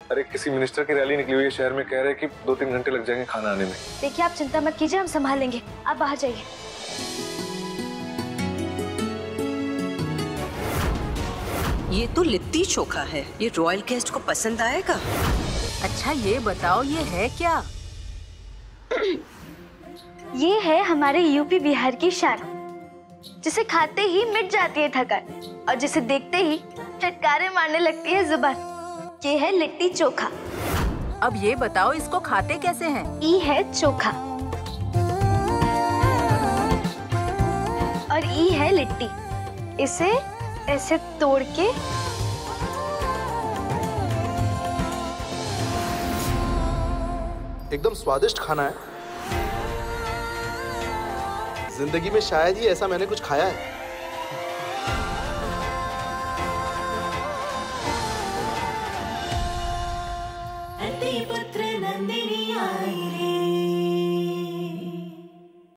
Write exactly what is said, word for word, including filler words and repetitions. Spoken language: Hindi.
अरे किसी मिनिस्टर की रैली निकली हुई है शहर में, कह रहे हैं कि दो तीन घंटे लग जाएंगे खाना आने में। देखिए आप चिंता मत कीजिए, हम संभाल लेंगे, आप बाहर जाइए। ये तो लिट्टी चोखा है, ये रॉयल गेस्ट को पसंद आएगा। अच्छा ये बताओ ये है क्या? ये है हमारे यूपी बिहार की शान, जिसे खाते ही मिट जाती है थकान और जिसे देखते ही चटकारे मारने लगती है जुबान। ये है लिट्टी चोखा। अब ये बताओ इसको खाते कैसे हैं? ई है चोखा और ई है लिट्टी। इसे ऐसे तोड़ के एकदम स्वादिष्ट खाना है। जिंदगी में शायद ही ऐसा मैंने कुछ खाया है। पुत्र नंदिनी आई।